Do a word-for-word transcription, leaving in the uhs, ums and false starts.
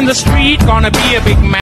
in the street, gonna be a big man.